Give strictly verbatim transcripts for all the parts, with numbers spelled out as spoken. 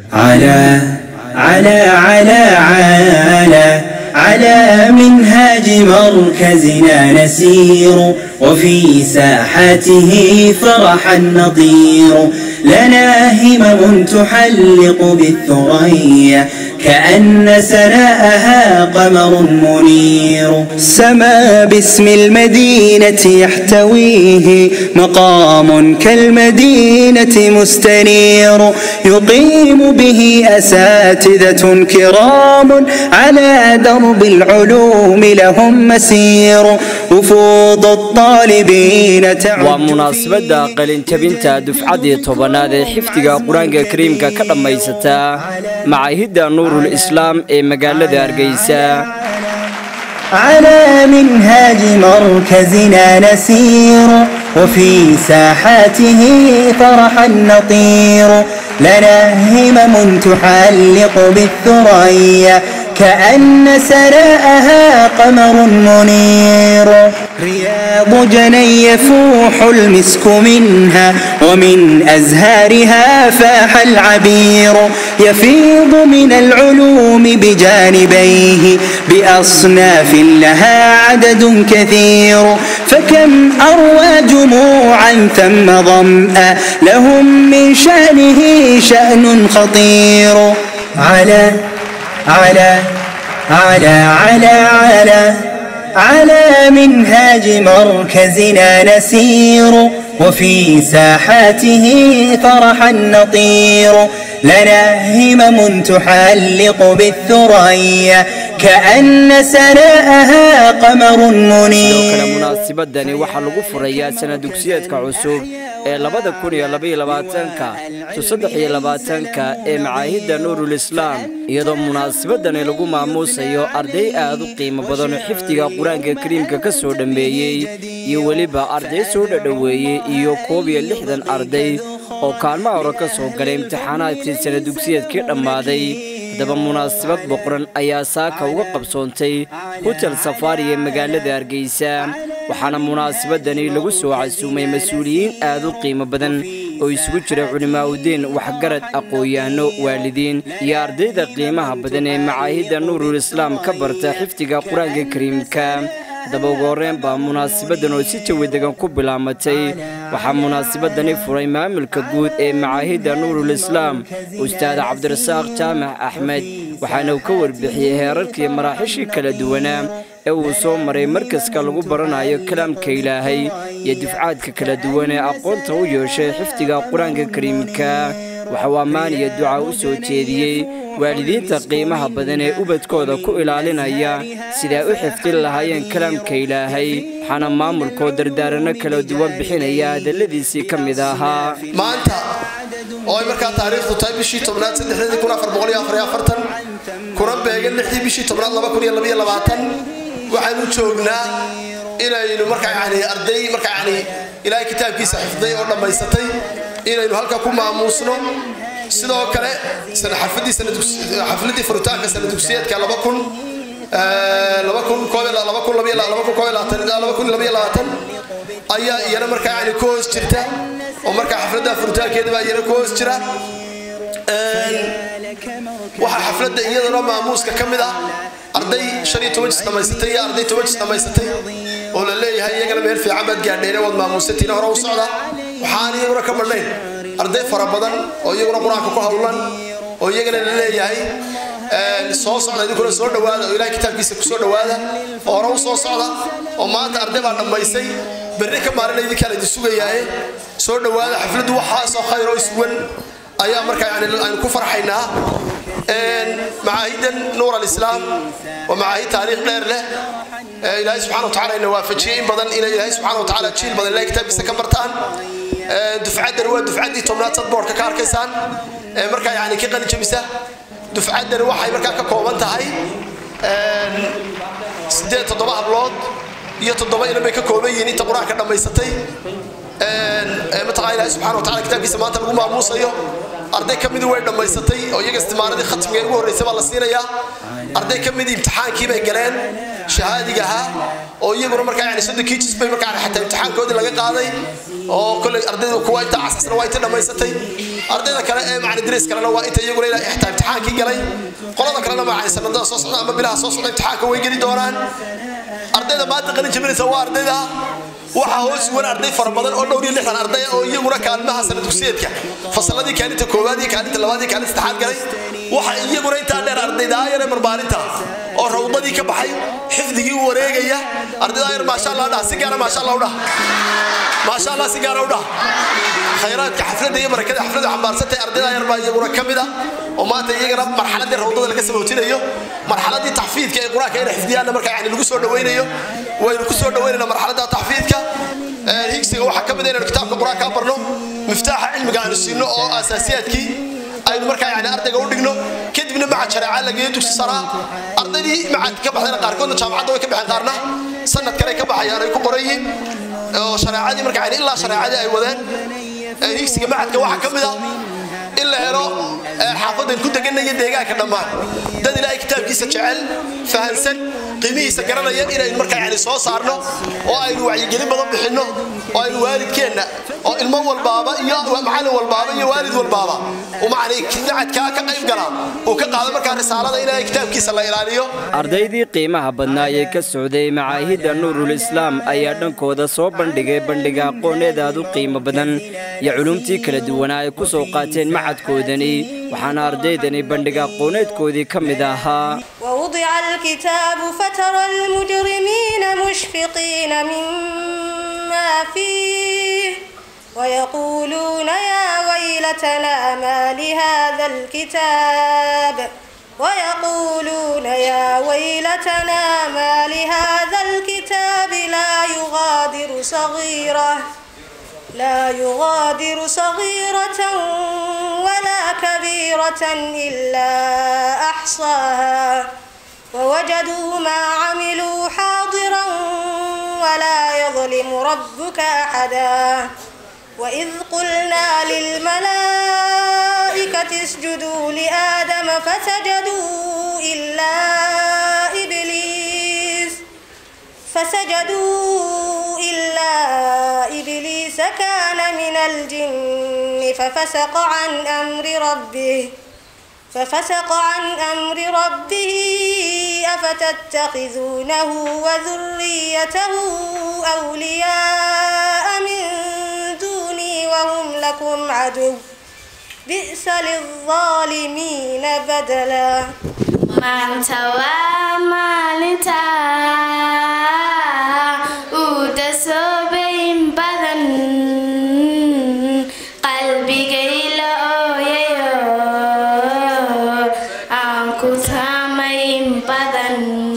على على على على على منهاج مركزنا نسير وفي ساحاته فرحا نطير لنا همم تحلق بالثريا كأن سناءها قمر منير سما باسم المدينة يحتويه مقام كالمدينة مستنير يقيم به أساتذة كرام على درب العلوم لهم مسير وفوض الطالبين تعد. ومناسبة قلن تبنتا دفعة طبناد حفتها قرآن الكريم كلام ميستا معاهد نور الإسلام إيه مقالة هرقيسا على منهاج مركزنا نسير وفي ساحاته فرحا نطير لنا همم تحلق بالثريا كأن سناءها قمر منير رياض جني يفوح المسك منها ومن أزهارها فاح العبير يفيض من العلوم بجانبيه بأصناف لها عدد كثير فكم أروى جموعا ثم ظمأ لهم من شأنه شأن خطير على على على على على على منهاج مركزنا نسير وفي ساحاته فرحا نطير لنا همم تحلق بالثريا كأن سناءها قمر منير. مناسبة دني وحل غفرية سنة دوكسيات كعصوب لبدا كوني لبي لباتنكا تصدق لباتنكا معاهد نور الإسلام يضم مناسبة دني لغو معموسة يو أردي آذو قيمة بدن حفتها قرآن الكريم ككسور دنبيي يوليبا أردي سور دويي يو كوبي اللحظة أردي oo kaalmo hore ka soo galay imtixaanaadkii sano dugsiyeedkii dhamaaday daba munaasabad boqoran ayaa saaka uga qabsoontay hotel safari ee magaalada Hargeysa waxaana munaasabadani lagu soo casuumay mas'uuliyiin aad u qiimo badan oo isugu jira culimaawidiin waxgarad aqoonyahanno waalidiin iyo ardayda qiimaha badan ee macaahidda Nuurul Islaam ka barta xifdiga Quraanka Kariimka daba ugu horreyn baa munaasabadan oo si jawi degan ku bilaamatay waxaa munaasabadani furay maamulka guud ee macaahidda Nuurul Islaam Ustaad Cabdirasaaq Jaamac Axmed waxaana uu ka warbixiyay heerarkii maraaxishii kala duwanaa ee uu soo maray markaska lagu baranayo kalaamka Ilaahay iyo dufcaadka kala duwan ee aqoonta u yeeshay xifdiga Quraanka Kariimka waxa ammaan iyo duca u soo jeediyay waalidiinta qiimaha badan ee ubadkooda ku ilaalinaya sida u xifdin lahaayeen kalaamka Ilaahay xana maamulkooda dardaarana kala duwan bixinaya hadaladiisii kamid ahaa maanta oo ay markaa taariikhdu tahay bishii tobnaad saddex kun afar boqol iyo afar iyo afartan kuna beegan lixdii bishii tobnaad laba kun iyo laba iyo labaatan waxaanu joognaa inaynu markaa yaani arday markaa yaani Ilaahay kitaabkiisa xifday oo dhamaysatay inaynu halka ku maamuusno sidoo kale sana xafladii sana xafladii furitaanka sana dugsiyeedka laba kun laba kun koob iyo laba kun laba iyo laba kun koob iyo laba kun laba iyo labaatan ayaa iyana markaa yaani koos jirta oo markaa xafladda furitaankeeda baa iyana koos jira waxa xafladda iyadana maamuuska kamid ah arday shan iyo toban dhamaysatay iyo arday toban dhamaysatay oo la leeyahay iyagana meel fiican baad gaadheen wad maamuusatina hore u socda waxaan iyaguna ka badnayn arday fara badan oo iyaguna quraanka ku hawlan oo iyagana la leeyahay soo socda idinku soo dhawaada oo Ilaahay kitaabkiisa ku soo dhawaada oo hore u soo socda oo maanta arday baa dhamaysay berri ka maalinay idinka la sugayaay soo dhawaada xafladu waxa soo khayr oo iswan ayaa markaa yaani aan ku farxaynaa معاهد نور الإسلام ومعاهد تاريخ غير له إلهي سبحانه وتعالى إنه وافجين بدن إلى إلهي سبحانه وتعالى تشيل بدن لا كتاب يستكبرتان دفعة دروا دفعة دي تومنات صدبور ككار كيسان مركا يعني كي قال جمسة دفعة دروا حي مركا ككومن تهاي سديت تضبع بلاد يتضبع إلى بيك كومي يعني تبرع كذا ما يستطيع متى إلهي سبحانه وتعالى كتاب يسمعه تلقوا مع موسى arday kamid way dhamaysatay oo iyaga istimaaradii khatmiga ugu horeysay baa la siinaya arday kamid imtixaankii bay galeen shahaadiga ah oo iyaguna markaa yani saddex kiis bay markaa xataa imtixaankoodii laga qaaday oo kulli ardaydu kuwa inta asasna way dhamaysatay ardayda kale ee macna dariis kale waa inta iyaguna ila ixtaam imtixaankii galay qolada kalena ma ay sanadada soo socda ama bilaha soo socda imtixaanka way gali doonaan ardayda maanta qalin jabinaysa waa ardayda waxa hoos weyn arday fara badan oo dhowr iyo lixdan arday oo iyaguna kaalmaha sanad dugsiyeedka fasaladii kaalinta koowaad iyo kaalinta labaad iyo kaalinta saddexaad galay waxa iyaguna inta dheer ardayda ayar barbaarinta oo rawdadii ka baxay xifdigii u wareegaya ardayda ayar ma sha Allah dhaa si gaar ah ma sha Allah dhaa ma sha Allah si gaar ah dhaa khayraadka xafladda iyo barakada xafladda xambaarsatay ardayda ayar baa iyaguna kamida oo maanta iyagana marxaladii rawdada laga sabootinayo marxaladii taxfiidka ee quraanka ee xifdiyana marka yani lagu soo dhaweynayo waynu ku soo dhaweynayna marxaladda taxfiidka higsiga waxa kamid ah inaan kitaabka quraanka barno miftaaxa cilmiga aan siino oo asaasiyaadkii aynu marka yani ardayga u dhigno kadibna maca shariica laga yeeyo dugsi sare ardaydii maca ka baxayna qaarkoodna jaamacadda way ka baxeen qaarna sanad kale ka baxayaan ay ku qorayeen oo shariicadii marka yani ilaa shariicadii ay wadeen higsiga macadka waxa kamid ah إلا هرو حافظ كنت قلنا يديها كلام ده دلائي كتاب كيس جعل فهنسن قيمه سكرنا ين إلى المركز يعني صوص صارنا وأي وعي قليل بضم حنه وأي والد كنا المو والبابا يا ومعنا والبابا يا والد والبابا ومعني كنعت كاك قيم قرام وكقال مركز رسالة إلى كتاب كيس الله يرانيه أرديدي قيمة بناية كالسعودية معاهد النور الإسلام أيضاً كودا صوب بندقة بندقة قونة دادو قيمة بدن يعلمتي كلا دواناي كسوقاتين معد كودني وحنا أرديدني بندقة قونة كودي كمداها ووضع الكتاب فترى المجرمين مشفقين مما فيه ويقولون يا ويلتنا ما لهذا الكتاب ويقولون يا ويلتنا ما لهذا الكتاب لا يغادر صغيرة لا يغادر صغيرة ولا كبيرة إلا أحصاها ووجدوا ما عملوا حاضرا ولا يظلم ربك أحدا وإذ قلنا للملائكة اسجدوا لآدم فسجدوا إلا إبليس فسجدوا إلا إبليس كان من الجن ففسق عن أمر ربه ففسق عن أمر ربه أفتتخذونه وذريته أولياء من دوني وهم لكم عدو بئس للظالمين بدلا من توامى لتا ودسو بين بدن قلبي قيل أويو أنكو ثامين بدن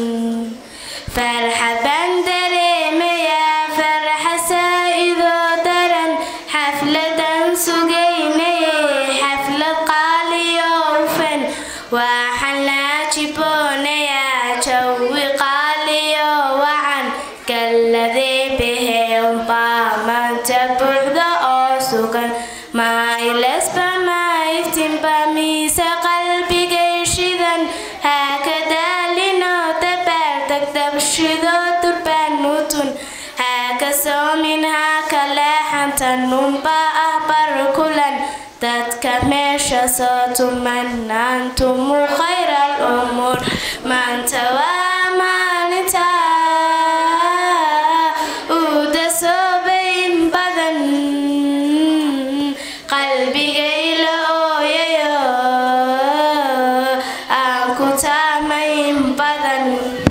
فرحبا دريم يا فرح سائدو درن حفلة سجيني حفلة قالي وفن وحلا جبوني يا جوي قالي وعن كالذي به وطاما تبعد أوسكا ما إلسبا ما يفتن بميس قلبي قيشذا هكذا لنوتبال تكتب شذو تربانوتون هكذا من هكذا حتى ننبا أخبر كلا تتكمش صوت من أنتم خير الأمور من توامى لتا ودسو بين بدن قلبي قيل أويو أنكو تامين بدن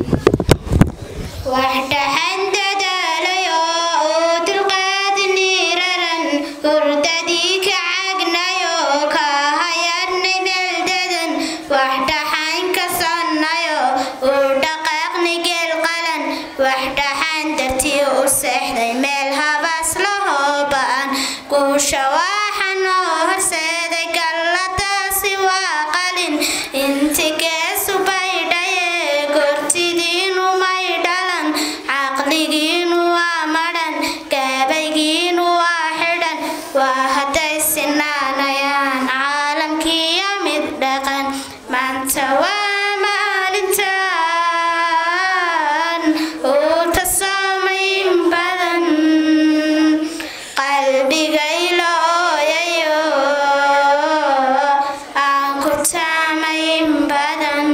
وحده حدد ليو تلقاد نيرا وردديك عقنيو كهيرني بلددن وحده حنك صنيو ودقاقني قل قلن وحده حندرتي وسحدي مالها بس لهو بان قوشا واحن وهرسيدي قلتا سوا قلن انتي كاسو بايداي قرتي دينو مايدالن عقليين وامرن كابيين واحدا وهدي سنانيان عالم كي مدقن من توامى للتان وتصامين بدن قلبي قيلو ييو badan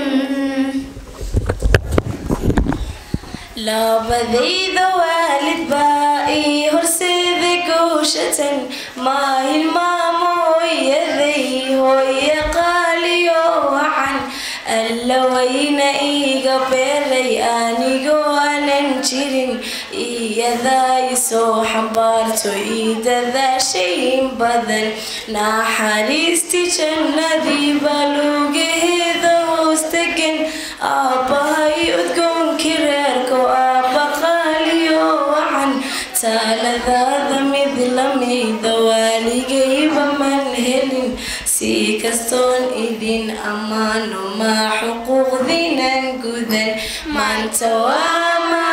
labadayda waalid baa ii horseeday gooshatan maa hilmaamo hooyaday hooye qaaliyo wacan alla wayna iiga beeray anigoo aanan jirin iyadaa isoo xambaarto ii dadaashay in badan naxariistii jannadii baa lugaheeda hoos degan aabbahay udgoonkii reerko aabba qaaliyo wacan taaladaada mid lamida waaligayba man helin si kastoon idin ammaano maa xuquuqdiinan gudan maanta waa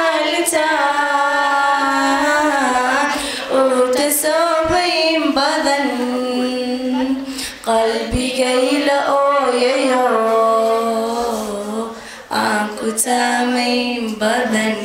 maalitaan uu tasoobayn badan qalbigayla ooyayo aan ku taamayn badan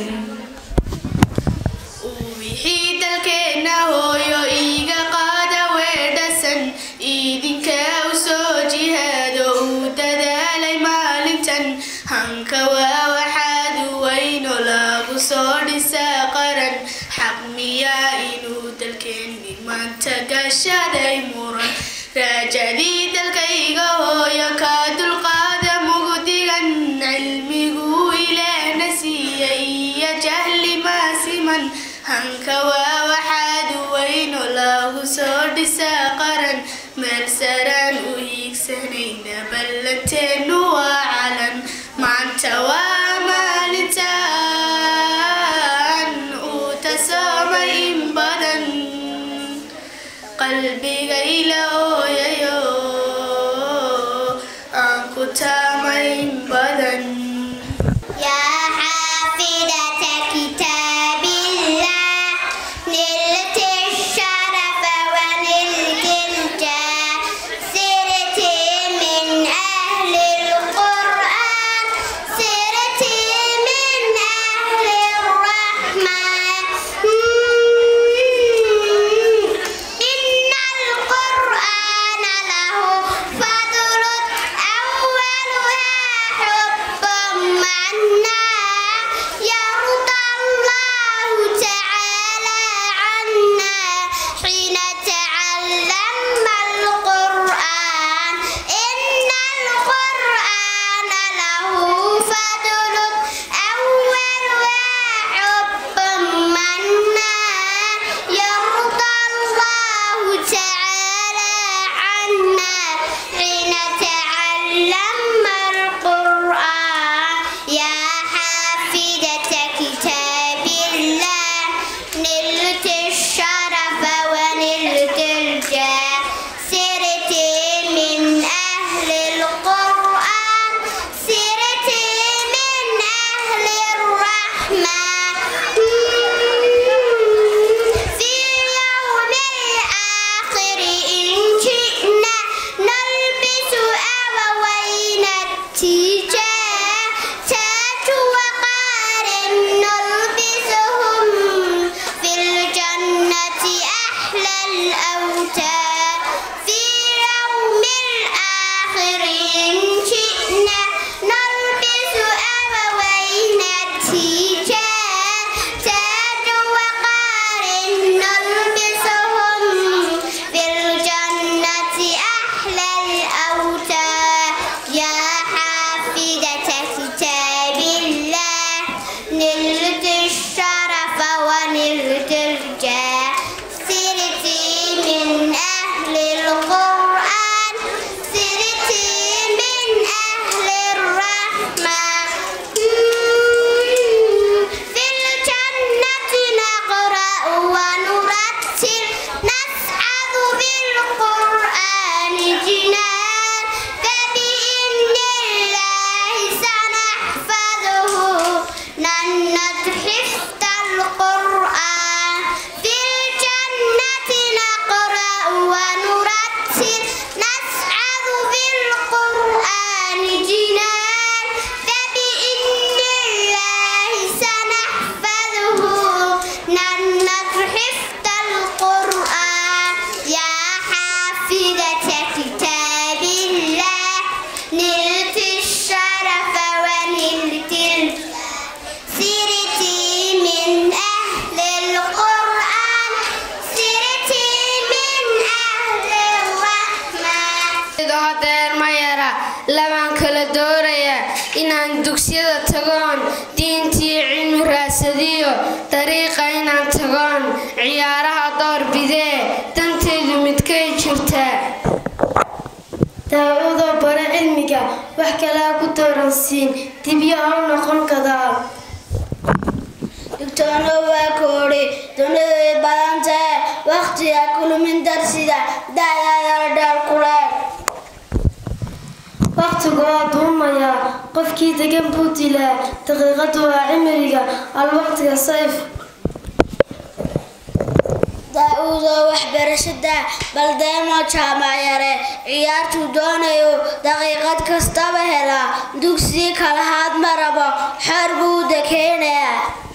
wixii dalkeena hooyo iiga qaada weedhasan idinka u soo jihaado uu dadaalay maalintan hanka waa waxaad weyno lagu soo dhisaa qaran xaq miyaa inuu dalkeenni maanta gashaday muran raajadii dalkayga hooyo ka dulqaada mugdigan cilmigu ilaahna siiya iyo jahli maasiman hanka waa waxaad weyno lagu soo dhisaa qaran meel saraan u hiigsanayna ballanteenu waa calan maanta waa maalitaan uu tasoomay in badan qalbigayla ooyayo aan ku taamayn badan حافظة كتاب الله نلت mayara labaan kala dooraya inaan dugsiyada tagoon diintii cilmi raasadiyo dariiqa inaan tagoon ciyaaraha door bidee danteedu midkay jirtaa daawado bara cilmiga wax kala ku dooransiin dibyaha u noqon kadaa dugtoono waa koodhi dunida badanta waqtiga kulmin darsida da'da dheer kule waqtigu waa duumaya qofkii degan buu dilaa daqiiqadu waa cimriga alwaqtiga sayf daawado waxbarashada baldeemo jaamacare ciyaartu doonayo daqiiqad kastaba hela dugsi kala had marabo xor buu dekeenaya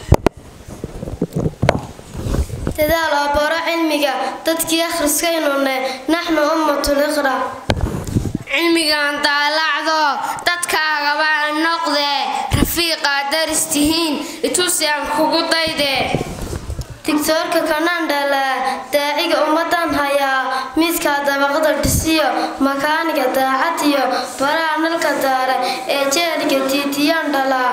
تدال برا علمك تدكي آخر سكينونه نحن أمة الإقرأ علمك أنت لعظة تدكى غباء النقدة رفيقة درستهين لتوسع خقوطيدة دكتورك كنان دالا داعيق أمتان هيا ميسكا دبقدر دسيو مكانك داعتيو برا نلك دارة إيجالك تيتيان دالا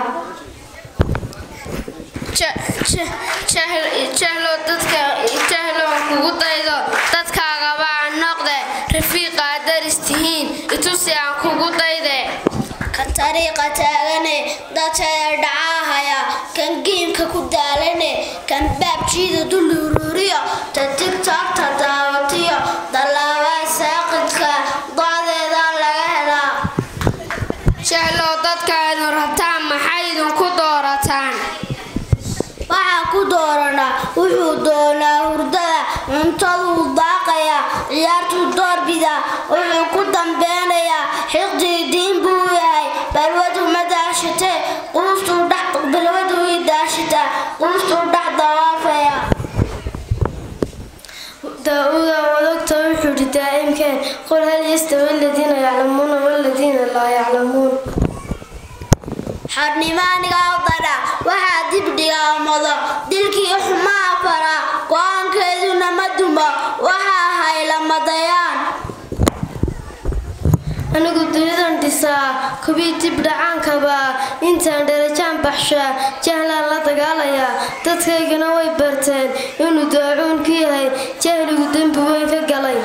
jahlo dadka jahlo kugu daydo dadkaaga baa noqde rafiiqa daristihiin itusi aan kugu dayde kan tariiqa taagane dadka dhacahaya kan geemka ku daalane kan baabjiida dulururiyo ta tiktok ta daawatiyo dalawa saaqidka daadeeda laga helaa jahlo dadkaanu rabtaan maxay idinku doorataan waxaa ku doorana wuxuu doonaa hurdada cuntadu daaqaya ciyaartu doorbida wuxuu ku dambeenayaa xiqdii diin buu yahay balwadu ma daashate quustuu dhex balwadu ii daashata quustuu dhex dawaafaya daawuda wadogta wuxuu hi daa'imkeen qul hal yastawi aladiina yaclamuuna waladiina laa yaclamuun xarnimaaniga dara waxaa dibdhiga mado dilkii xumaa fara go'aankeeduna ma dumo waxaa hayla madayaan anigu dunidan dhisaa kubii dib dhacaankaba intaan dharajaan baxshaa jahlaan la dagaalayaa dadkaygana way barteen inuu daacuun ku yahay jahligu dembi weyn ka galay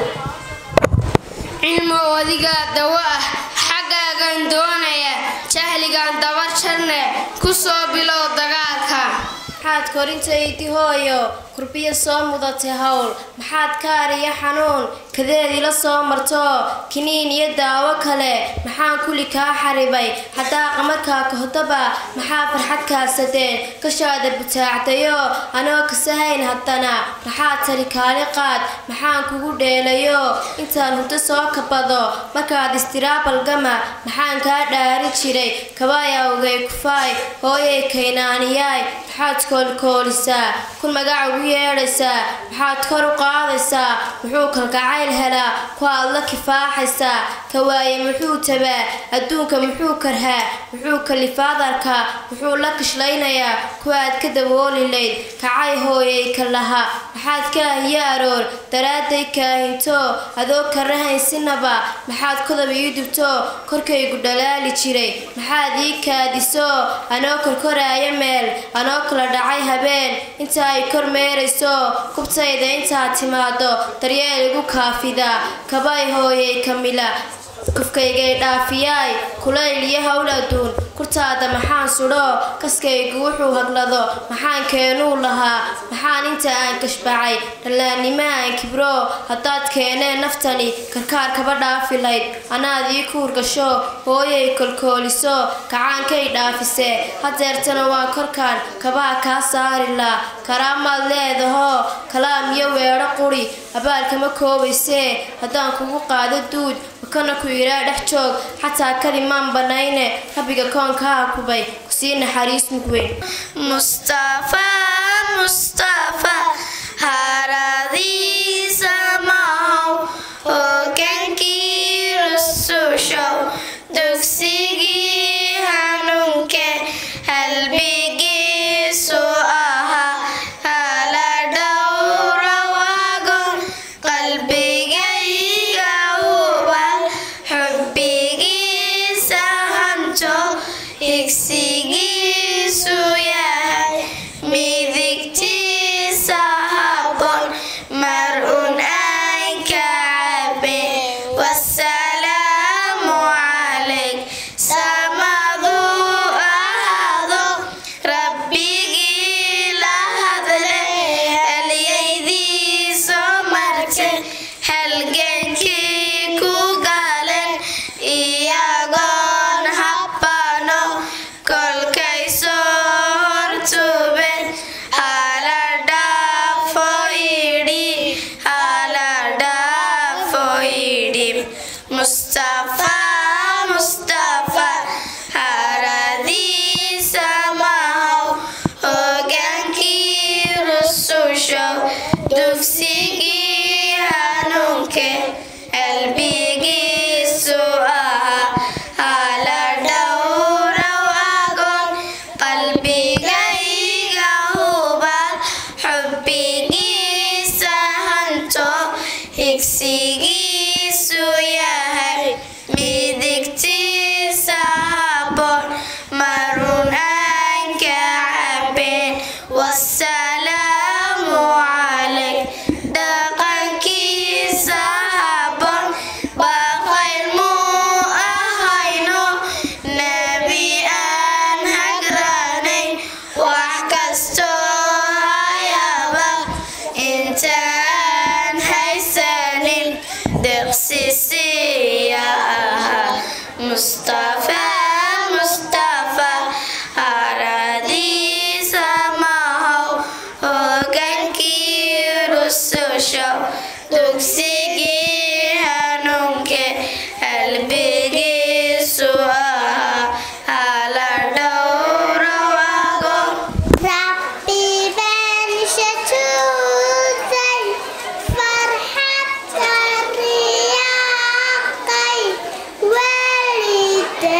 cilmo adigaa dawo ah xaggaagan doonaya jahligan dabar jarne ku soo bilow dagaalka maxaad korintayti hooyo kurbiya soo mudatay hawl maxaad kaariya xanuun kadeedii la soo marto kiniin iyo daawo kale maxaan kuli kaa xaribay haddaa markaa kahodaba maxaa farxad kaasadeen kashaada butaacdayo anoo kasahayn haddana maxaad tari kaali qaad maxaan kugu dheelayo intaan hurdo soo kabado markaad istiraabalgama maxaan kaa dhaari jiray kabaayawgay kufaay hooyay kaynaaniyaay maxaad koolkoolisaa kun magaca ugu yeedhaysaa maxaad kor u qaadaysaa muxuu kalgacayl helaa kuwaad la kifaaxaysaa kawaaye muxuu tabaa adduunka muxuu karhaa muxuu kalifaadarka muxuu la kishlaynayaa kuwaad ka dabooli layd kacay hooyay ka laha maxaad kaahiyo aroor daraadday kaahinto adoo karahaysinaba maxaad kodab ii dubto korkaygu dhalaali jiray maxaad ii kaadiso anoo korkoraaya meel anoo kala dhacay habeen inta ay kormeerayso kubtayda intaad timaado daryeel igu kaafida kabay hooyay kamila kufkaygay dhaafiyaay kulayl iyo hawl adduun kurtaada maxaan sudho kaskaygu wuxuu hadlado maxaan keenuu lahaa maxaan inta aan kashbacay dhallaannimo aan kibro haddaad keeneen naftani karkaar kaba dhaafi layd anaad ii kuurgasho hooyay kolkooliso kacaankay dhaafise hadeertana waan korkaan kabaha kaa saari laa karaamaad leedaho kalaam iyo weedho quri abaalkama koobaysee haddaan kugu qaado duud makana ku iraa dhex joog xataa kalimaan banayne rabbiga koonkaa kubay kusii naxariis mug weyn mustafa mustafa haradiisa mahow hogaankii rusushow dugsigii hanuunke halbigiisu ahaa hala dhowra waagon qalbigayga ubal xubbi hala dhowra waagoon qalbigayga hubal xubbigiisa hanto higsigiisu yahay midigtiisa habboon marun aan ka cabeen wasalaamu calayk dhaqankiisa habboon baqayl muu ahayno nebi aan hagranayn wax kastoo hayaba intaan haysanin deqsisiya ahaa mustafa mustafa haradiisa mahow hogankii rususho dugsigii hanuunke qalbigiisu ahaa hala dhowra waagoon Rabbi ben shatuutay farxad riyaaqay walide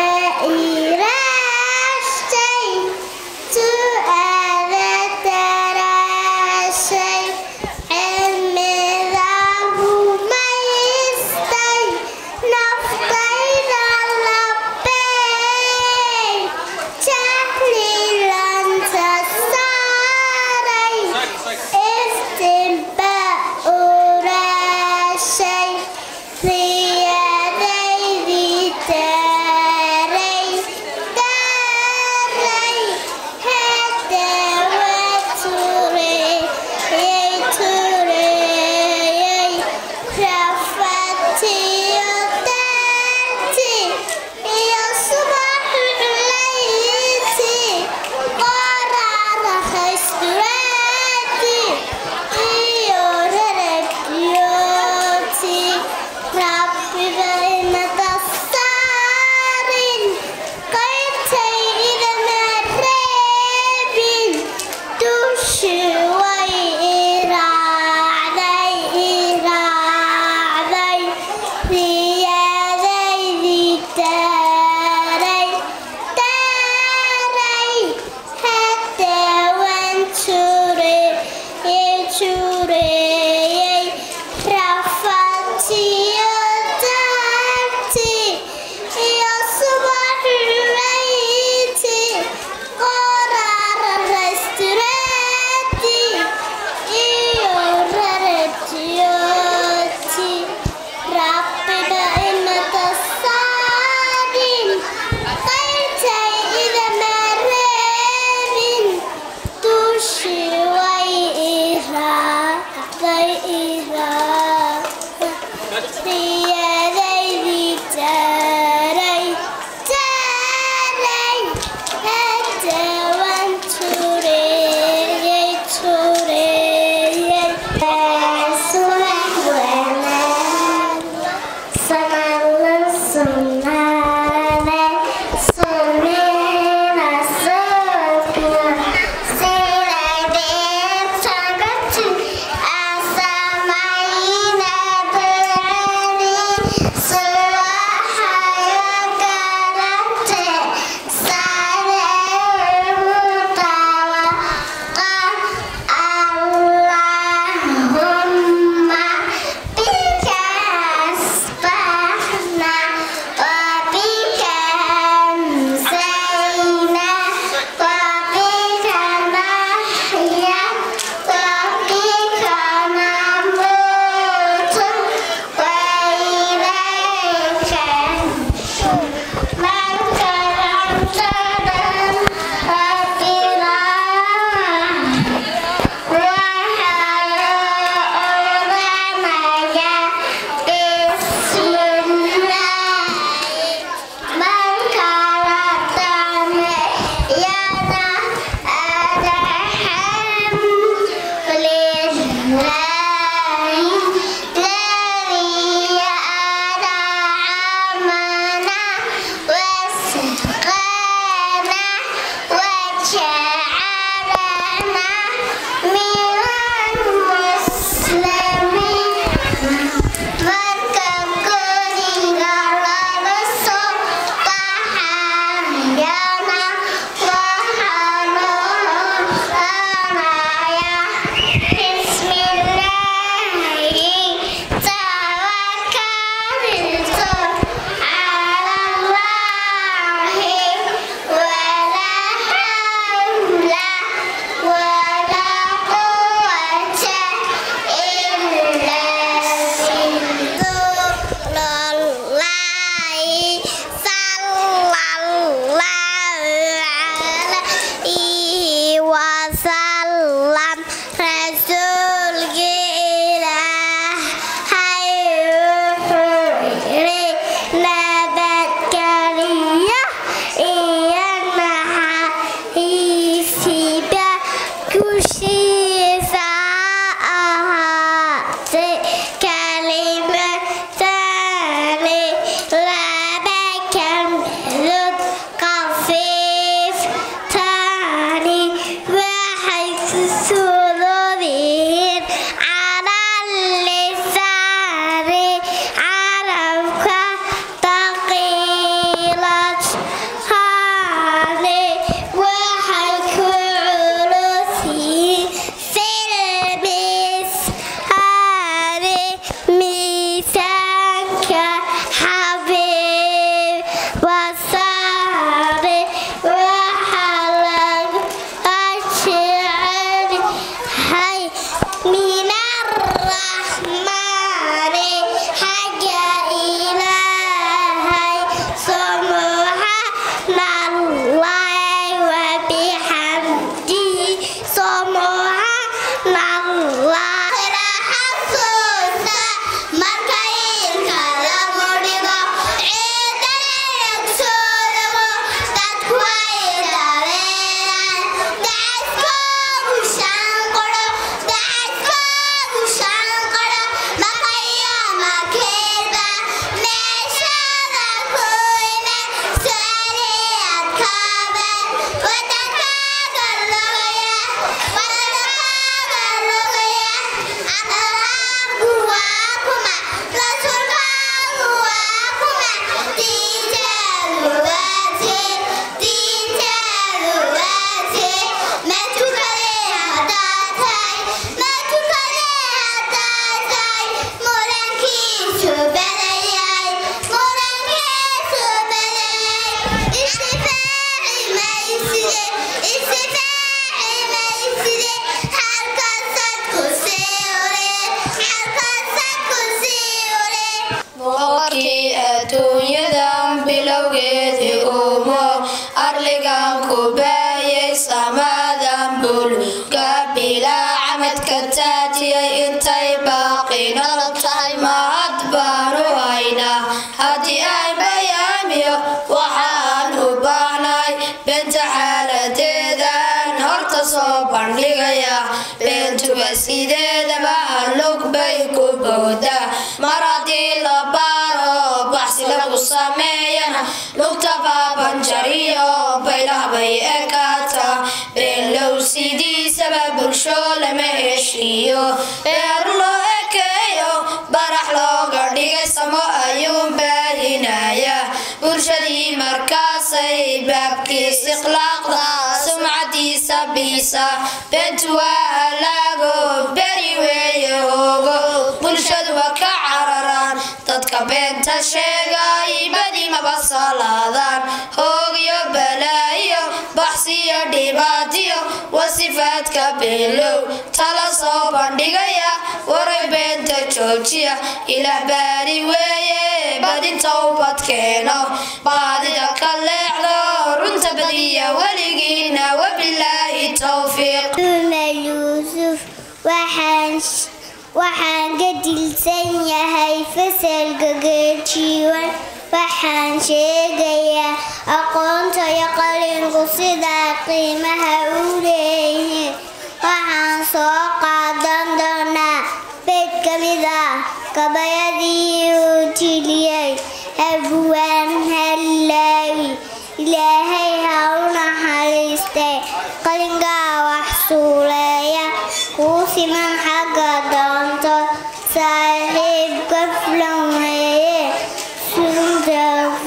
bilowgeedii uumo arligan ku baayay samadan buluga bilaa camadka taajiyay intay baaqi nolol tahay mahad baanu haynaa haddii ay bayaamiyo waxaan u baahnay beenta xaaladeedan horta soo bandhigaya beentuba sideedaba lug bay ku boodaa mar haddii la baaro baxsi lagu sameeyana lugta baabanjariyo baylah bay ekaataa beenlow sidiisaba bulsho lama heshiiyo beer loo ekeeyo barax looga dhigay samo ayuun baahinaya bulshadii markaasay baabkiis ikhlaaqda sumcadiisa biisa beentu waa halaago beri weeye hoogo bulshadu waa ka cararaan dadka beenta sheegay badi maba salaadaan hoogyo balaayo baxsiyo dhibaatiyo wasifaadka beelow tala soo bandhigaya waray beenta joojiya ilaah baari weeye badinta ubadkeeno baadida ka leexdo runta badiya weligiina wabilaahi towfiiq yuusuf waxaan waxaan ka dilsan yahay fasalka geejiwan waxaan sheegayaa aqoonta iyo qalinku sidaa qiimaha u leeyihiin waxaan soo qaadan doonaa beed ka mid ah gabayadii uu tiliyey abwaan hallaawi ilaahay ha u naxariistay qalinkaa wax suuleeya kuu siman xagga doonto saaxiibka fulan weeye sunta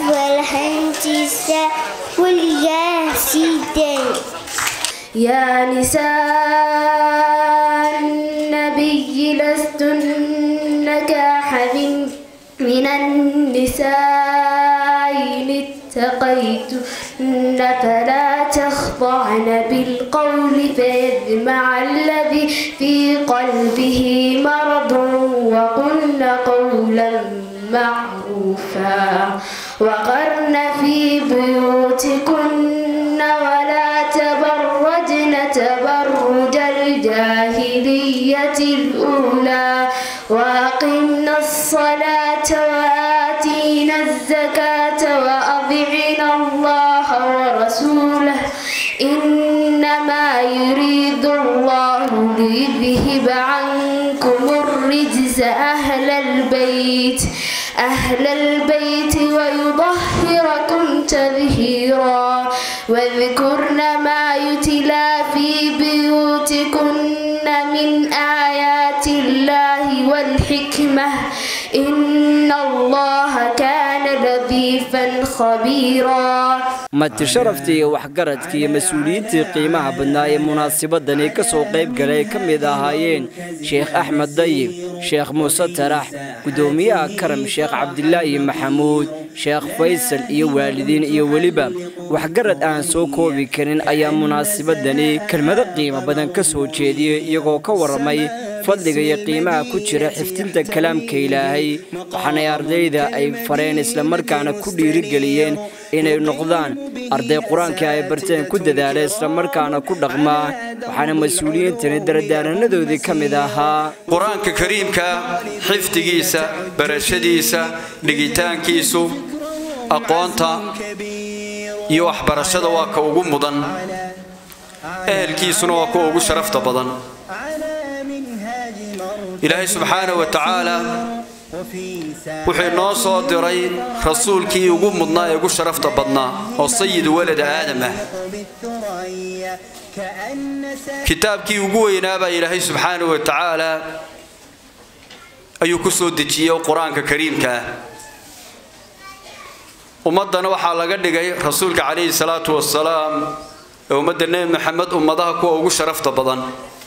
walhantiisa weligaa sii day يا نساء النبي لستن كأحد من النساء إن اتقيتن فلا تخضعن بالقول فيطمع الذي في قلبه مرض وقلن قولا معروفا وقرن في بيوتكن ولا تبرجن تبرج الجاهلية الأولى وأقمنا الصلاة وآتينا الزكاة وأطعنا الله ورسوله إنما يريد الله ليذهب عنكم الرجس أهل البيت أهل البيت ويطهركم تطهيرا واذكرن ما يتلى في بيوتكن من آيات الله والحكمة إن الله كان لطيفا خبيرا mati sharaftii iyo waxgaradkii iyo mas'uuliyiintii qiimaha badnaa ee munaasabadani ka soo qayb galay ka mid ahaayeen sheekh axmed dayib sheekh muuse tarax gudoomiyaha karam sheekh cabdilaahi maxamuud sheekh faysal iyo waalidiin iyo weliba waxgarad aan soo koobi karin ayaa munaasabadani kelmado qiimo badan ka soo jeediyey iyagoo ka waramay fadliga iyo qiimaha ku jira xifdinta kalaamka ilaahay waxaana ardayda ay fareen isla markaana ku dhiirigeliyeen inay noqdaan arday quraanka ay barteen ku dadaalay isla markaana ku dhaqmaa waxaana mas'uuliyiintani dardaaranadoodii ka mid ahaa quraanka kariimka xifdigiisa barashadiisa dhigitaankiisu aqoonta iyo waxbarashada waa ka ugu mudan ehelkiisuna waa ka ugu sharafta badan ilaahay subxaanahu wa tacaala wuxuu inoo soo diray rasuulkii ugu mudnaa ee ugu sharafta badnaa oo sayidu walada aadam ah kitaabkii ugu weynaabaa ilaahay subxaanahu wa tacaala ayuu ku soo dejiyey qur-aanka kariimka ah ummadana waxaa laga dhigay rasuulka calayhi salaatu wasalaam ee ummadda nebi maxamed ummadaha kuwa ugu sharafta badan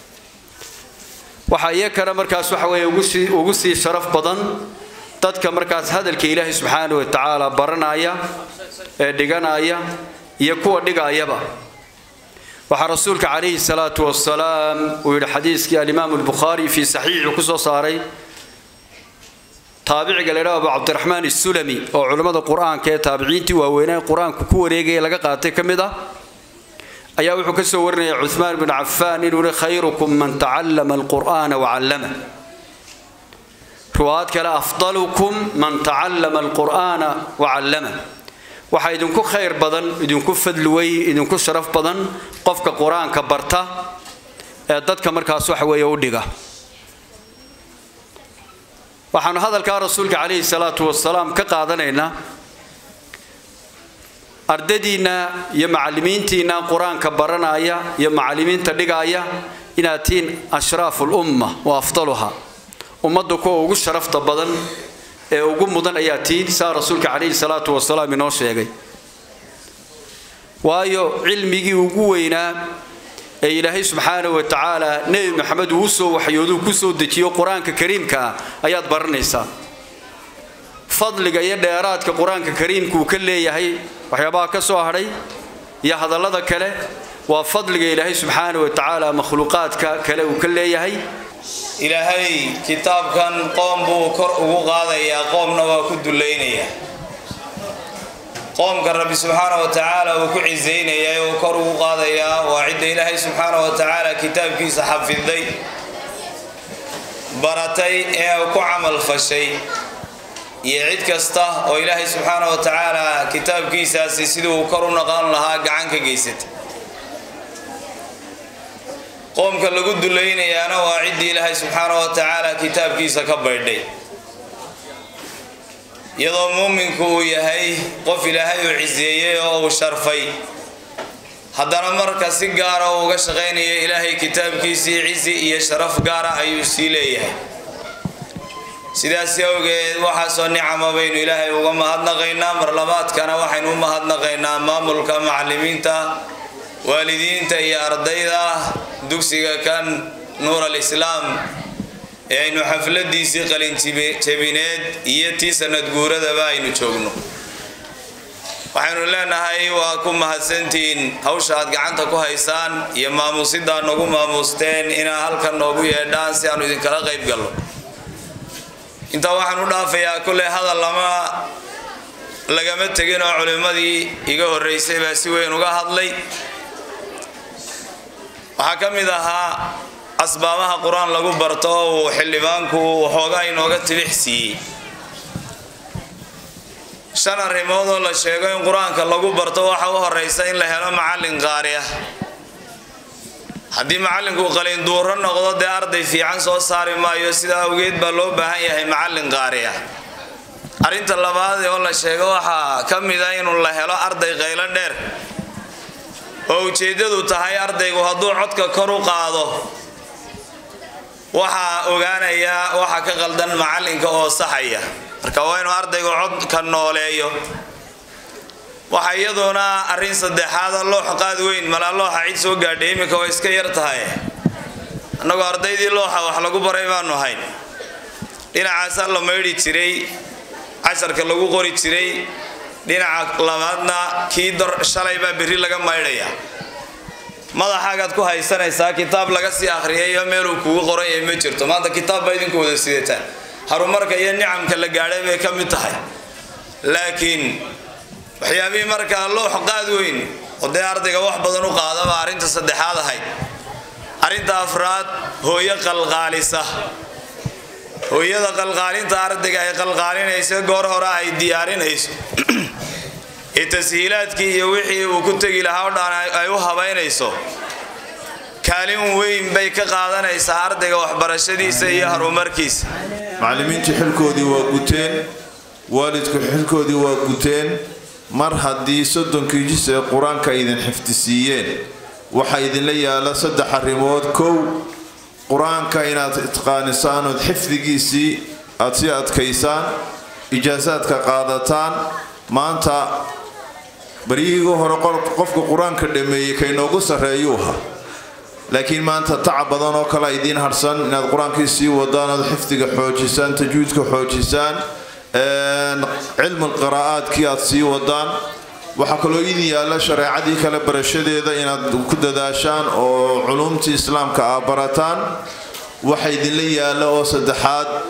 waxa iyakana markaas waxa weeye ugu sii sharaf badan dadka markaas hadalka ilaahay subxaanahu wa tacaala baranaya ee dhiganaya iyo kuwa dhigayaba waxa rasuulka calayhi salaatu wasalaam uu yidhi xadiiskii alimaam al-Bukhari fi saxiix ku soo saaray taabiciga leeyahay Abu Abdurrahman as-Sulami oo culimada Quraanka ee taabiciintii waaweynaa Quraanku ku wareegay laga qaatay kamida ayaa wuxuu ka soo warinayay Uthman ibn Affan inuu khayrukum man ta'allama al-Qur'ana wa 'allama ruwaad kala afdalukum man ta'allama al-Qur'ana wa 'allama waxa idinku khayr badan idinku fadluway idinku sharaf badan qofka Quraanka barta ee dadka markaas wax weeye u dhiga waxaan hadalka rasuulka kaleey salaatu wasalaam ka qaadanaynaa ardadiina iyo macallimiintiina Quraanka baranaya iyo macallimiinta dhigaya inaatiin ashraful umma wa afdaluha ummadu ko ugu sharafta badan ee ugu mudan ayaa tiin saa rasuulka kaleey salaatu wasalaam inoo sheegay waayo cilmigii ugu weynaa ee Ilaahay subhanahu wa ta'ala nabi Muhammad uu soo waxyoodu ku soo dejiyo Quraanka Kariimka ayaad baranaysaa fadliga iyo dheeraadka Quraanka Kariimku uu ka leeyahay waxyaabaha ka soo haray iyo hadallada kale waa fadliga Ilaahay subhanahu wa ta'ala makhluuqaadka kale uu ka leeyahay Ilaahay kitaabkan qoom buu kor ugu qaadayaa qoomna waa ku duleynaya قوم ربي سبحانه وتعالى وكعزين يا وكروا قاضيا وعد إلهي سبحانه وتعالى كتاب كيس حفظي برتي وكعمل فشي يعد كسته وإلهي سبحانه وتعالى كتاب كيس أسيسيد وكروا نقال لها قعنك جيست قوم كل جد لين يا أنا وعد إلهي سبحانه وتعالى كتاب كيس كبردي يضم مؤمنكو يهي قف إلهي وعزيه وشرفي هذا مركز سجارة وقشغين إلهي كتاب كيسي عزي يشرف قارة أيوسي ليه سيدا سيوغي وحسن نعمة بين إلهي وما هدنا غينا مرلبات كان وحين وما هدنا غينا ما ملك معلمين تا والدين تا يا أرضيدا دوكسي كان نور الإسلام aynu xafladiisii qalin jabineed iyo tii sanad guurada aynu joogno waxaanu leenahay waa ku mahadsantiin hawsha aad gacanta ku haysaan iyo maamuusida nagu maamuusteen ina halkan noogu yeedhaan si aanu idin kala qayb galno inta waxaan u dhaafayaa kullee hadal lama lagama tagin oo culimadii iga horeysay baa si weyn uga hadlay waxa kamid ahaa asbaabaha quraan lagu barto oo xilibaanku waxoogaa inooga tibixsiyay shan arrimood oo la sheego in quraanka lagu barto waxa u horeysa in la helo macallin qaari ah haddii macallinku qalin duuro noqdo dee arday fiican soo saari maayo sidaa awgeed baa loo baahan yahay macallin qaari ah arrinta labaad oo la sheego waxaa ka mid ah in la helo arday qaylo dheer oo ujeedadu tahay ardaygu hadduu codka kor u qaado waxa ogaanaya waxa ka qaldan macalinka oo saxaya marka waa inuu ardaygu cod ka nooleeyo waxa iyaduna arrin saddexaad loox qaad weyn mala looxa cid soo gaadhay imika way iska yar tahay anagoo ardaydii looxa wax lagu baray baanu hayn dhinacaas la meeyri jiray casharka lagu qori jiray dhinaca labaadna kii dar shalay baa biri laga maydhaya madaxaagaad ku haysanaysaa kitaab laga sii akhriyayo meel uu kugu qoran yahay ma jirto maanta kitaab bay idinku wada sidataan harumarka iyo nicamka la gaadhay bay ka mid tahay laakiin waxyaabii marka loo xaqaad weyn oo dee ardayga wax badan u qaadaba arrinta saddexaad ahayd arrinta afraad hooyo qalqaalisa hooyada qalqaalinta ardayga ay qalqaalinayso goor hore ay diyaarinayso التسهيلاتكي يوحي وكتجي لها أي وهبينيسو كالين وين بيك قادنا يسهر دقة وحبرشدي سيهر ومركز معلمين تحلكوا دي وقتين والدك حلكوا دي وقتين مرحد دي صدق كيجيس القرآن كايدن حفتسيين وحيدن لي على صد حرمات كو قرآن كاينات إتقانسان وحفظ جيسي أطيات كيسان إجازات كقادتان ما أنت بريغو هرقل قفك قرآن كدمي كي نوغو سريوها لكن ما أنت تعب بدن وكلا يدين هرسان إن القرآن كيسي ودان حفظك حوجسان تجويدك حوجسان علم القراءات كياتسي ودان وحكلو يدي على شريعتي كلا برشدي إذا إن كده داشان أو علومتي إسلام كعبرتان وحيد لي على وصدحات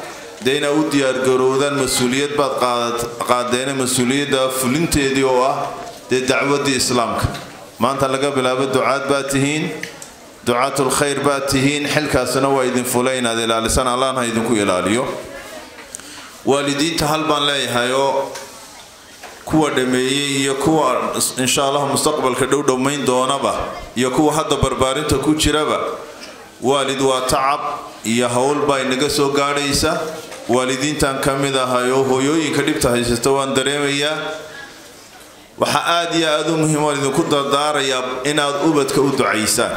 deena u diyaar garowdaan mas'uuliyad baad qaadeen mas'uuliyadda fulinteedii oo ah de dacwadii islaamka maanta laga bilaabo ducaad baad tihiin ducaatul khayr baad tihiin xilkaasna waa idin fulayna ilaalisan allaahna idinku ilaaliyo waalidiinta hal baan leeyahay oo kuwa dhameeyay iyo kuwa insha Allah mustaqbalka dhow dhamayn doonaba iyo kuwa hadda barbaarinta ku jiraba waalid waa tacab iyo hawl bay naga soo gaadhaysa waalidiintan kamid ahay oo hooyooyinka dhibta haysta waan dareemayaa waxa aad iyo aad u muhiim ah idinku dardaaraya inaad ubadka u ducaysaan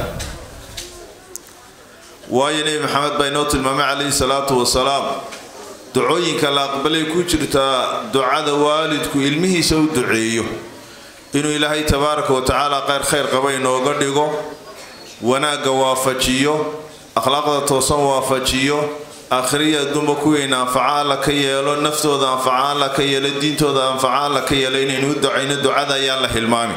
waayo Nabi Maxamed bayno tilmaamay calayhi salaatu wasalaam ducooyinka la aqbalay ku jirta ducada waalidku ilmihiisa u duceeyo inuu Ilaahay tabaaraka wa taala qeyr khayr qaba inooga dhigo wanaaga waafajiyo akhlaaqda toosan waafajiyo akhriya dumba kuweena anfaca la ka yeelo naftooda anfaca la ka yeelo diintooda anfaca la ka yeelo inaynu ducayno ducada ayaa la hilmaami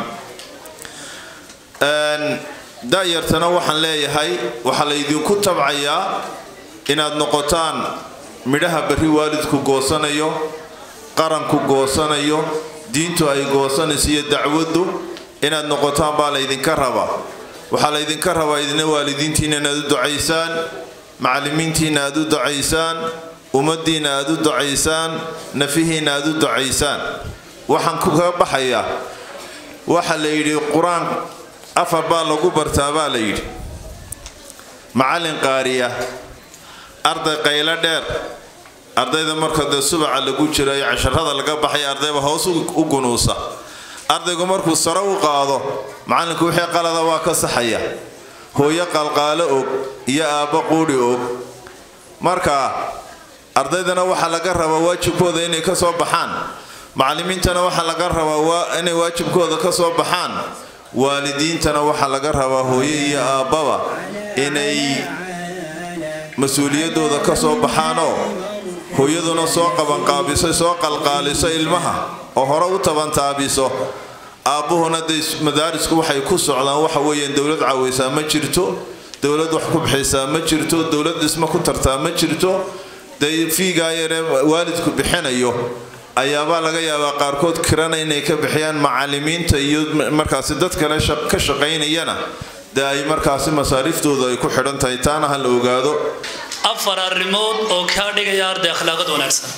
aan daayartana waxaan leeyahay waxa la idinku tabcayaa inaad noqotaan midhaha bari waalidku goosanayo qaranku goosanayo diintu ay goosanayso dacwadu inaad noqotaan baa la idinka rabaa waxa la idinka rabaa idina waalidiintiina inaad u ducaysaan macallimiintiina aad u ducaysaan ummadiina aad u ducaysaan nafihiina aad u ducaysaan waxaan ku ka baxayaa waxa la yiri quraan afar baa lagu bartaa baa la yiri macallin qaariya arday qayla dheer ardayda marka de subaca lagu jiray casharada laga baxay ardayba hoos u gunuusa ardaygu markuu sare u qaado macallinku wixii qalada waa ka saxaya hooyo qalqaalo og iyo aaba quudi og marka ardaydana waxa laga rabaa waajibkooda inay ka soo baxaan macallimiintana waxa laga rabaa inay waajibkooda ka soo baxaan waalidiintana waxa laga rabaa hooyo iyo aababa inay mas'uuliyadooda ka soo baxaano hooyaduna soo qaban qaabiso soo qalqaaliso ilmaha oo hore u taban taabiso aabuhuna madaarisku waxay ku socdaan waxa weeyaan dawlad caawisa ma jirto dawlad wax ku bixisa ma jirto dawlad isma ku tartaa ma jirto day fiiga yare waalidku bixinayo ayaaba laga yaabaa qaarkood kirana inay ka bixiyaan macallimiinta iyo markaas dad kale ka shaqeynayana daay markaas masaariiftooda ay ku xidhan tahay taana hal ogaado afar arrimood oo ka dhigaya arday akhlaaqad wanaagsan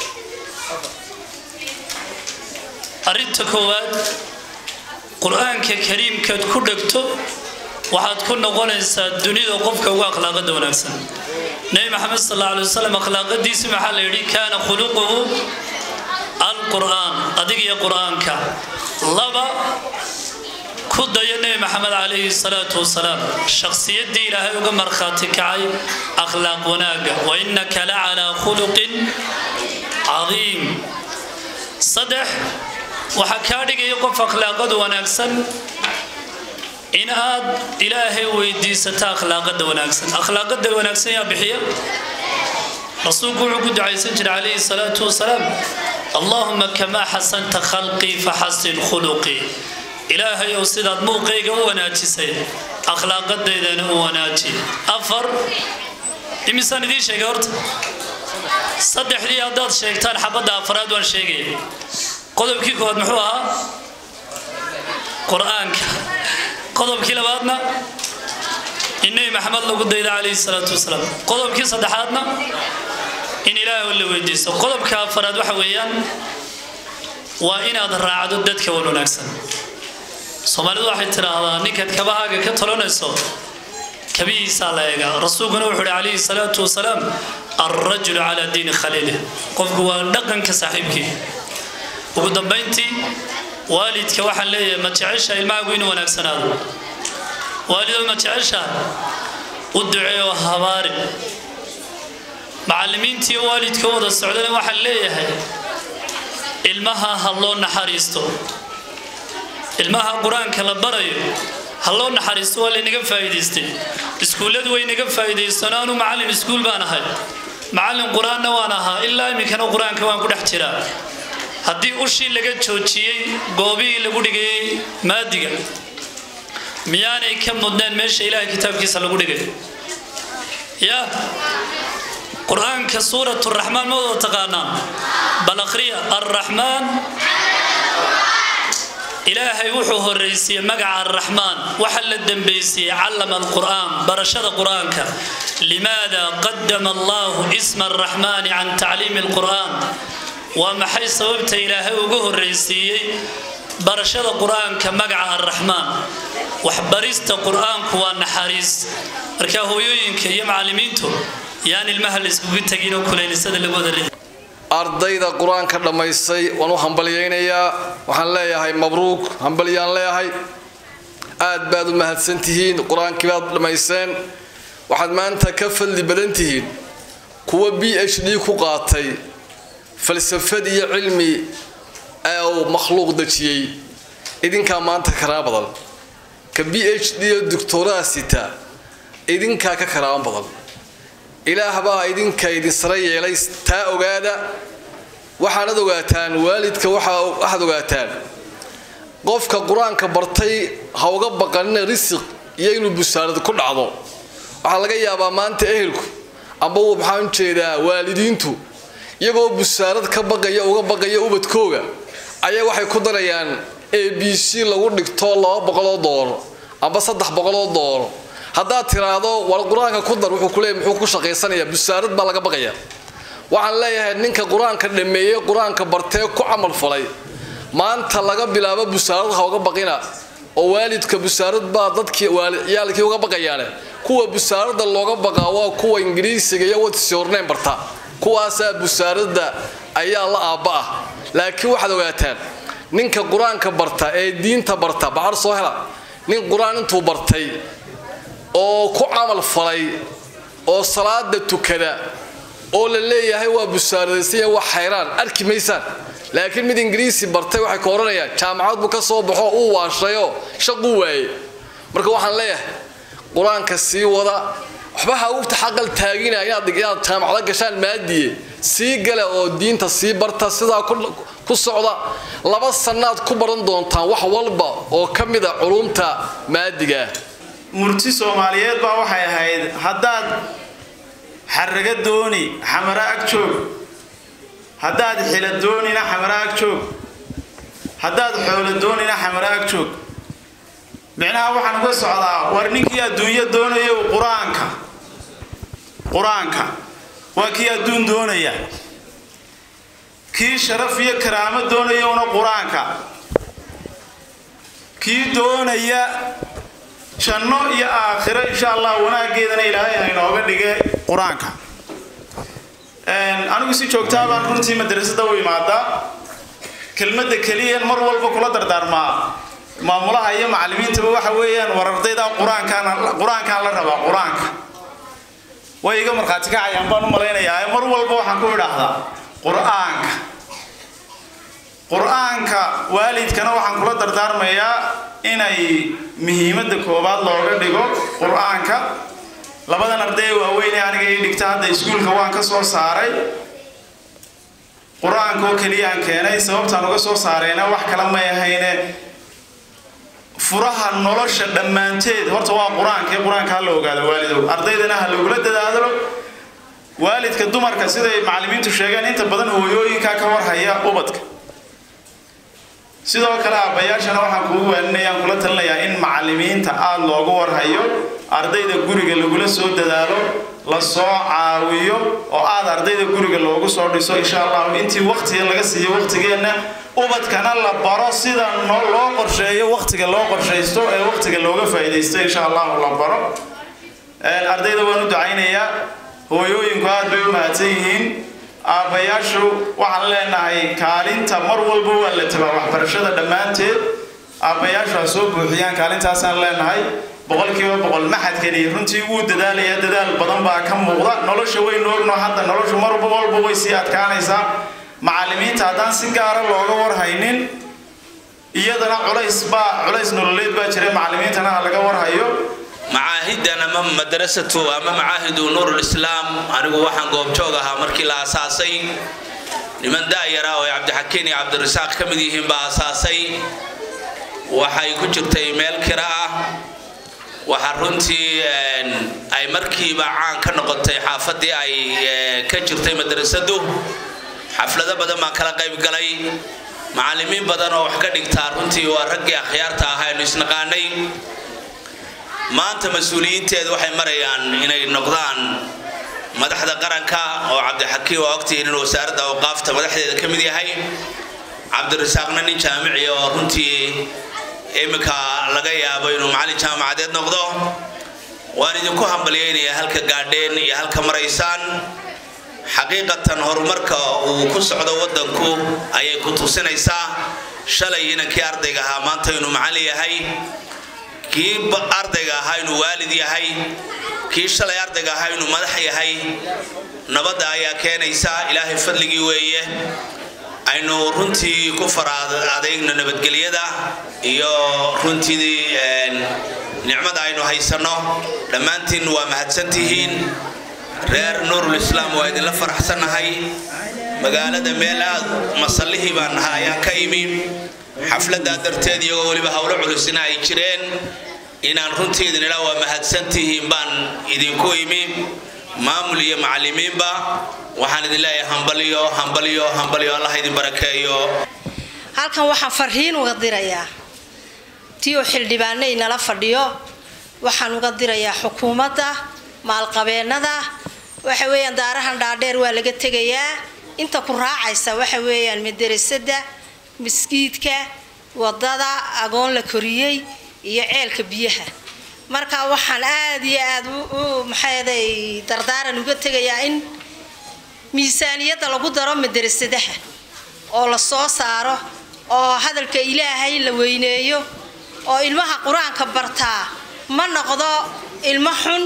arinta koowaad quraanka kariimka ku dhigto waxaad ku noqonaysaa dunida qofka ugu akhlaaqada wanaagsan nabi maxamed sallallahu alayhi wasallam akhlaaqadiisa maxaa la yiri kaana khuluquhu alquran adiga quraanka laba ku dayo nabi maxamed alayhi salatu wasalaam shakhsiyadii ilaahay uga marxaati kacay akhlaaq wanaaga wa innaka la ala khuluqin azim saddex waxa ka dhigay qof akhlaaqad wanaagsan in aad ilaahay weydiisato akhlaaqada wanaagsan akhlaaqada wanaagsan yaa bixiya rasuulku wuxuu ku ducaysan jiray alayhi salatu wasalaam allahumma kama hasanta khalqi fahassin khuluqi ilaahay oo sidaad muuqayga u wanaajisay akhlaaqadeedana u wanaaji afar imisan idin sheegay horta saddexdii haddaad sheegtaan xabada afraad waan sheegay qodobkii koowaad muxuu ahaa quraanka qodobkii labaadna inay maxamed lagu dayday alayhi salatu wasalaam qodobkii saddexaadna in ilaahay la weydiiso qodobka afraad waxa weeyaan waa inaad raacdo dadka wanaagsan Soomaalidu waxay tiraahdaa ninka kabahaaga ka talanayso kabiisa la eega rasuulkuna wuxuu yiri alayhi salatu wasalaam ar-rajul ala diin khalilihi qofku waa dhaqanka saaxiibkii ugu dambeyntii waalidka waxa leeyahay ma jecesha ilmaagu inuu wanaagsanaado waalidu ma jecesha u duceeyo habaari macallimiintii waalidka wada socdana waxa leeyahay ilmaha haloo naxariisto ilmaha quraanka la barayo haloo naxariisto wala inaga faa'iideystay iskuuladu way inaga faa'iideysanaanu macallin iskuul baan ahay macallin quraanna waan ahaa ilaa imikana quraanka waan ku dhex jiraa haddii ushii laga joojiyay goobii lagu dhigay maadiga miyaanay ka mudnaan meesha ilaahay kitaabkiisa lagu dhigay ya قرآن كسورة الرحمن موضوع تقانا بل أخرية الرحمن إلهي وحوه الرئيسي مقع الرحمن وحل الدنبيسي علم القرآن برشد قرآنك لماذا قدم الله اسم الرحمن عن تعليم القرآن ومحي سببت إلهي وقوه الرئيسي برشد قرآنك مقع الرحمن وحبريست قرآنك والنحاريس ركاهو يوينك يمعلمينتو يعني المهلس ببتقينو كلين السادة اللي قد الرئيسي ardayda quraanka dhamaysay waan u hambalyeeynaya waxaan leeyahay mabruuk hambalyaan leeyahay aad baad u mahadsantihiin quraanka baad dhamayseen waxaad maanta ka fadli badan tihiin kuwa B H D ku qaatay falsafad iyo cilmi oo makhluuq dajiyay idinka maanta karaama badan ka B H D doctoraa sita idinka ka karaama badan ilaah baa idinka idin sare yeelay taa ogaada waxaad ogaataan waalidka waxa waxaad ogaataan qofka quraanka bartay ha uga baqan risiq iyo inuu busaarad ku dhacdo waxa laga yaabaa maanta ehelku amba waxaan jeedaa waalidiintu iyagoo busaarad ka baqaya uga baqaya ubadkooga ayaa waxay ku darayaan A B C lagu dhigto laba boqol oo doolar amba saddex boqol oo doolar haddaad tiraahdo war quraanka ku dar wuxuu ku leeyahay muxuu ku shaqeysanayaa busaarad baa laga baqaya waxaan leeyahay ninka quraanka dhameeyay quraanka bartay ku amal falay maanta laga bilaabo busaarad ha uga baqina oo waalidka busaarad baa dadkii waalidkii uga baqayaan kuwa busaarada looga baqaa waa kuwa ingiriisiga iyo wad soorneen barta kuwaas busaarada ayaa la aaba ah laakiin waxaad ogaataan ninka quraanka barta ee diinta barta baa soo hela nin quraan intuu bartay oo ku amal falay oo salaada tukada oo la leeyahay waa busaaradaysan waa xayraan arki meysaan laakiin mid ingiriisi bartay waxay ka oranayaan jaamacad buu ka soo baxo uu waashayo shaqo waayay marka waxaan leeyahay quraanka sii wada waxba ha uu taxaqal taaginaa inaad dhigaad jaamacad gashaan maadiye sii gala oo diinta sii barta sida ku socda laba sanaad ku baran doontaan wax walba oo kamid ah culumta maadiga murti Soomaaliyeed baa waxay ahayd hadaad xaraga dooni xamara ag joog hadaad xila doonina xamara ag joog hadaad xoolo doonina xamara ag joog macnaha waxaan uga socdaa war ninkii adduunyo doonayo quraanka quraanka waa kii adduun doonaya kii sharaf iyo karaamo doonayo una quraanka kii doonaya janno iyo aakhiro insha Allah wanaageedana Ilaahay ha inooga dhigay quraanka een anigu si joogtaa baan runtii madrasada u imaada kelmadda kaliya mar walba kula dardaarmaa maamulaha iyo macallimiinta waxa weeyaan warardayda quraanka quraanka la rabaa quraanka way iga marxaati ka ayaan baan u maleynayaa mar walba waxaan ku idhaahdaa quraanka quraanka waalidkana waxaan kula dardaarmayaa inay muhiimadda koobaad looga dhigo quraanka labadan arday waaweyn ee aniga ay dhigta hadda iskuulka waan ka soo saaray quraanka oo kaliya aan keenay sababtaan uga soo saarayna wax kala ma ahayne furaha nolosha dhamaanteed horta waa quraanka quraanka la ogaado waalidow ardaydana ha lagula dadaalo waalidka dumarka sida macallimiintu sheegeen inta badan hooyooyinka ka war haya ubadka sidoo kale abayaashana waxaan kugu waalinayaa kula talinayaa in macallimiinta aad loogu warhayo ardayda guriga lagula soo dadaalo la soo caawiyo oo aad ardayda guriga loogu soo dhiso insha Allah intii waqtiga laga siiyo waqtigeena ubadkana la baro sida loo qorsheeyo waqtiga loo qorsheysto ee waqtiga looga faa'iideysto insha Allah la baro ee ardayda waan u ducaynayaa hooyooyinku aad bay u mahadsan yihiin abayaashu waxaan leenahay kaalinta mar walba waa la tabaa waxbarashada dhamaanteed abayaashu soo buuxiyaan kaalintaas aan leenahay boqolkiiba boqol maxadkani runtii uu dadaalaya dadaal badan baa ka muuqda nolosha way noogno hadda noloshu mar walba way sii adkaanaysaa macallimiinta haddaan si gaar ah looga warhaynin iyadana culays baa culays nololeed baa jira macallimiintana laga warhayo معاهدنا أمام مدرسة أمام معاهد نور الإسلام أنا وحنا قوم جوجها مركي لا أساسي لمن دايرة وعبد الحكيم عبد الرزاق كمديهم بأساسي وحي كجرت إيميل كراء waxaa runtii ay markiiba caan ka noqotay xaafadii ay ka jirtay madrasadu xaflado badan ma kala qayb galay macallimiin badan oo wax ka dhigta runtii waa raggii akhyaarta ahaa ee isnaqaanay maanta mas'uuliyiinteedu waxay marayaan inay noqdaan madaxda qaranka oo Cabdixakiin oo waqtigiina inuu wasaaradda awqaafta madaxdeeda ka mid yahay Cabdirasaaqna nin jaamici oo runtii imika laga yaabo inuu macallin jaamacadeed noqdo waan idinku hambalyeynaya halka gaadheen iyo halka maraysaan xaqiiqatan horumarka uu ku socdo wadanku ayay ku tusinaysaa shalay inankii ardayga ahaa maanta inuu macallin yahay kii ardayga ahaa inuu waalid yahay kii shalay ardayga ahaa inuu madax yahay nabadda ayaa keenaysa ilaahay fadligii weeye aynu runtii ku faraad adeegna nabadgelyada iyo runtii nicmada aynu haysano dhammaantiin waa mahadsantihiin reer nuurul islaam waa idin la faraxsanahay magaalada meel aad masallihii baan nahay ayaan ka imi xafladda darteed iyo waliba hawlo culusina ay jireen inaan runtii idin ilaa waa mahadsantihiin baan idinku imi maamul iyo macallimiinba waxaan idin leeyahay hambaliyo hambaliyo hambaliyo Allah idin barakeeyo halkan waxaan farriin uga dirayaa tiyo xildhibaanay nala fadhiyo waxaan uga dirayaa xukuumadda maalqabeennada waxa weeyaan daarahan dhaadheer waa laga tegayaa inta ku raacaysa waxa weeyaan madrasada miskiidka wadada agoon la koriyay iyo ceelka biyaha marka waxaan aad iyo aad u maxayday dardaaran uga tegayaa in miisaaniyada lagu daro madrasadaha oo la soo saaro oo hadalka Ilaahay la weyneeyo oo ilmaha quraanka bartaa ma noqdo ilmo xun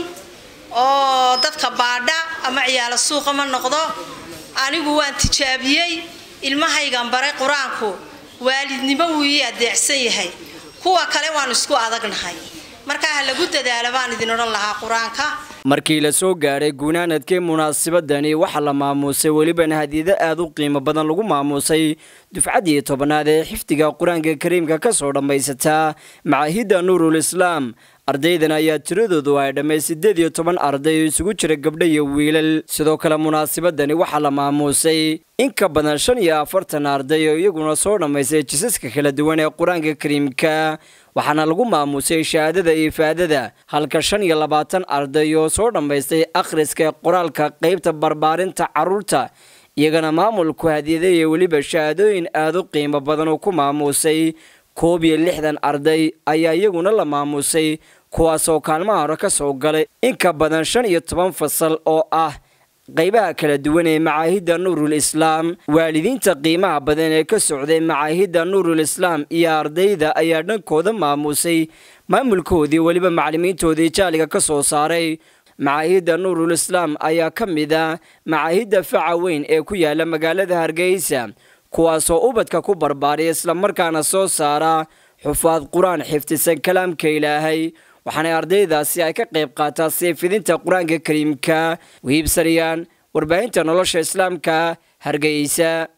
oo dadka baadha ama ciyaal suuqa ma noqdo anigu waan tijaabiyay ilmahaygan baray quraanku waalidnimo wuu adeecsan yahay kuwa kale waan isku adagnahay marka lagu dadaalo baan idin oran lahaa quraanka markii la soo gaaray guunaanadkii munaasabadani waxa la maamusay waliba hadiyada aad u qiimo badan lagu maamusay dufcadii tobnaad ee xifdiga quraanka kariimka ka soo dhameysata macaahida nuurul islaam ardaydan ayaa tiradoodu ay dhamay siddeed iyo toban arday isugu jira gabdho iyo wiilal sidoo kale munaasabadani waxa la maamusay in ka badan shan iyo afartan arday oo iyaguna soo dhameysay jisaska kala duwan ee quraanka kariimka waxaana lagu maamusay shahaadada ifaadada halka shan iyo labaatan arday oo soo dhameystay akhriska qoraalka qaybta barbaarinta caruurta iyagana maamulku hadiyadey waliba shahaadooyin aad u qiimo badan oo ku maamusay koob iyo lixdan arday ayaa iyaguna la maamusay kuwaas oo kaalmaha hore ka soo galay in ka badan shan iyo toban fasal oo ah qaybaha kala duwan ee macaahida nuurul islaam waalidiinta qiimaha badan ee ka socday macaahida nuurul islaam iyo ardayda ayaa dhankooda maamusay maamulkoodii waliba macallimiintoodii jaaliga ka soo saaray macaahida nuurul islaam ayaa ka mid ah macaahida faca weyn ee ku yaala magaalada Hargeysa kuwaas oo ubadka ku barbaariya isla markaana soo saara xufaad quraan xifdisan kalaamka Ilaahay waxaana ardaydaasi ay ka qayb qaataan seefidinta quraanka kariimka wiibsariyaan warbaahinta nolosha islaamka Hargeysa.